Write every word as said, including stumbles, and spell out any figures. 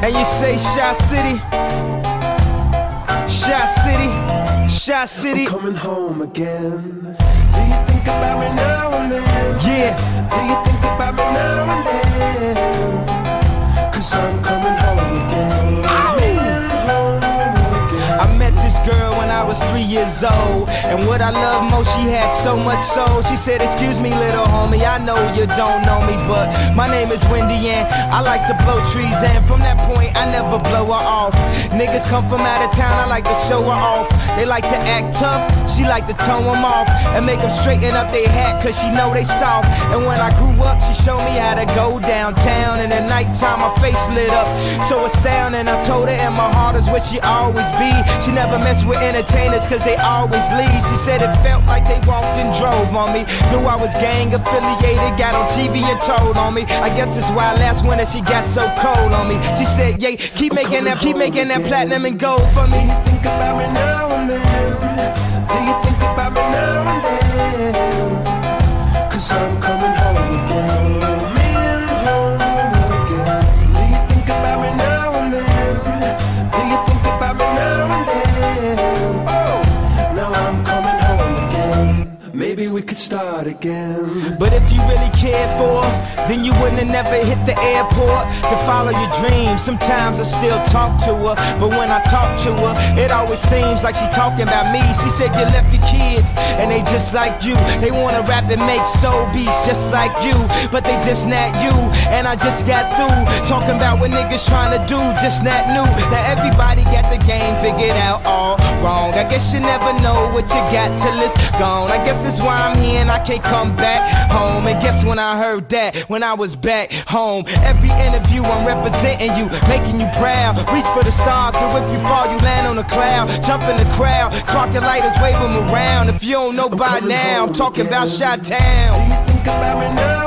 And you say Shot City, Shot City, Shot City. I'm coming home again. Do you think about me now and then? Yeah. Do you think about me now and then? Cause I'm coming home again. I met this girl when I was three years old, and what I love most, she had so much soul. She said, excuse me little homie, I know you don't know me, but my name is Wendy and I like to blow trees, and from that point I never blow her off. Niggas come from out of town, I like to show her off. They like to act tough, she like to tone them off and make them straighten up their hat, cause she know they soft. And when I grew up, she showed me how to go downtown, and at nighttime my face lit up so astounding. I told her, and my heart is where she always be. She never mess with entertainers cause they always leave. She said it felt like they walked and drove on me. Knew I was gang affiliated, got on T V and told on me. I guess it's why last winter she got so cold on me. She said, yeah, keep making that, keep making that platinum and gold for me. Do you think about me now and then? Do you think about me now and then? Cause I'm coming home again. Me and home again. Do you think about me now and then? Do you think about me now and then? Oh, now I'm coming home again. Maybe we could start again. But if you really cared for her, then you wouldn't have never hit the airport to follow your dreams. Sometimes I still talk to her, but when I talk to her, it always seems like she talking about me. She said you left your kids, and they just like you. They wanna rap and make soul beats just like you, but they just not you. And I just got through talking about what niggas trying to do, just not new. Now everybody got the game figured out all wrong. I guess you never know what you got till it's gone. I guess that's why I'm here and I can't come back home. And guess when I heard that, when I was back home. Every interview I'm representing you, making you proud. Reach for the stars, so if you fall you land on a cloud. Jump in the crowd, sparking lighters, wave them around. If you don't know by now, I'm talking about Chi-Town. Do you think about me now?